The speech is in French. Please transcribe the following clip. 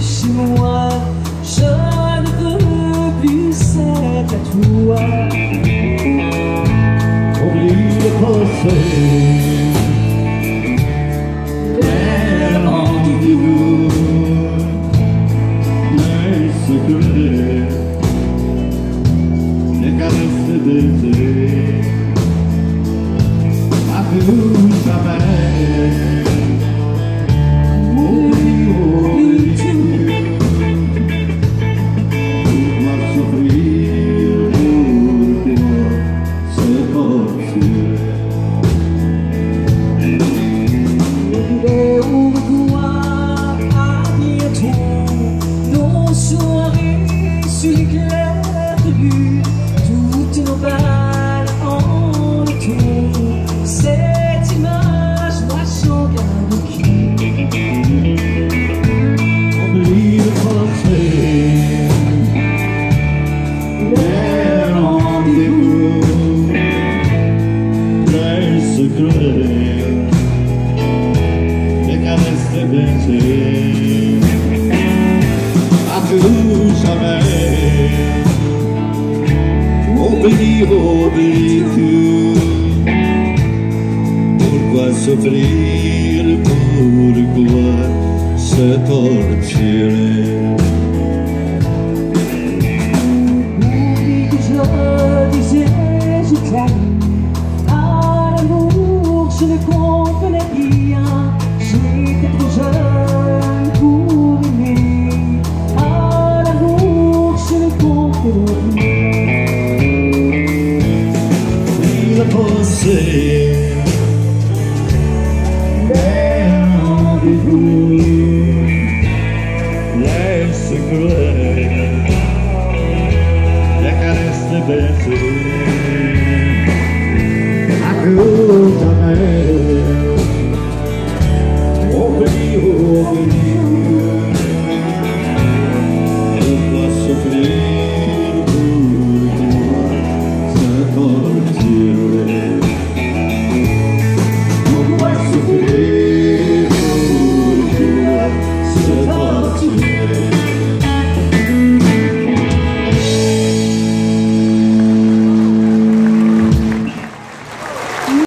chez moi. Je ne veux plus cet tatouage. Oublie le passé, les rendez-vous, les secrets, les caresses d'été. À plus jamais. Oublie tout. Pourquoi souffrir, pourquoi se torturer? Et au revoir, à bientôt. Nos soirées sur les clairs de lune, toutes nos balles en retour. Cette image, moi j'en garde au cœur. Oublie le passé, les rendez-vous, les secrets, les caresses de baiser. À plus jamais. Oublie, oublie tout. Pourquoi souffrir, pourquoi se torturer?